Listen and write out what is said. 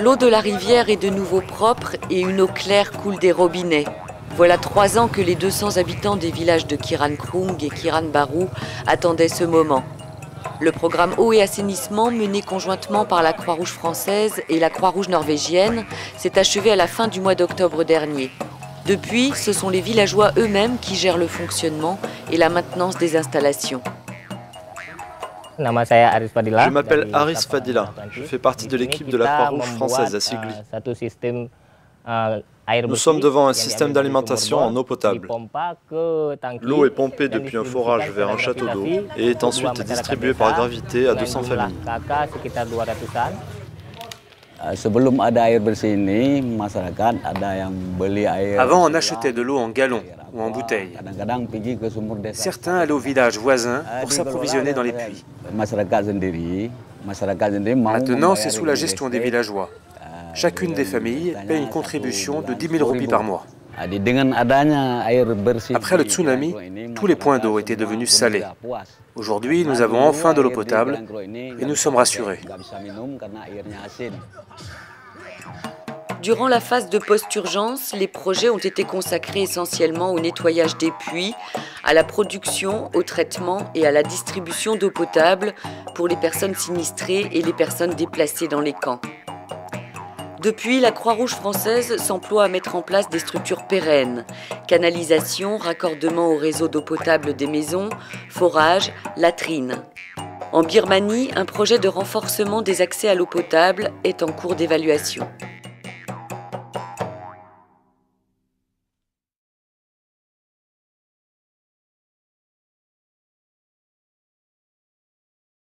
L'eau de la rivière est de nouveau propre et une eau claire coule des robinets. Voilà 3 ans que les 200 habitants des villages de Kirankrung et Kiranbaru attendaient ce moment. Le programme eau et assainissement, mené conjointement par la Croix-Rouge française et la Croix-Rouge norvégienne, s'est achevé à la fin du mois d'octobre dernier. Depuis, ce sont les villageois eux-mêmes qui gèrent le fonctionnement et la maintenance des installations. Je m'appelle Aris Fadila. Je fais partie de l'équipe de la Croix-Rouge française à Sigli. Nous sommes devant un système d'alimentation en eau potable. L'eau est pompée depuis un forage vers un château d'eau et est ensuite distribuée par gravité à 200 familles. Avant, on achetait de l'eau en gallons ou en bouteilles. Certains allaient au village voisin pour s'approvisionner dans les puits. Maintenant, c'est sous la gestion des villageois. Chacune des familles paie une contribution de 10 000 roupies par mois. Après le tsunami, tous les points d'eau étaient devenus salés. Aujourd'hui, nous avons enfin de l'eau potable et nous sommes rassurés. Durant la phase de post-urgence, les projets ont été consacrés essentiellement au nettoyage des puits, à la production, au traitement et à la distribution d'eau potable pour les personnes sinistrées et les personnes déplacées dans les camps. Depuis, la Croix-Rouge française s'emploie à mettre en place des structures pérennes, canalisation, raccordement au réseau d'eau potable des maisons, forage, latrines. En Birmanie, un projet de renforcement des accès à l'eau potable est en cours d'évaluation.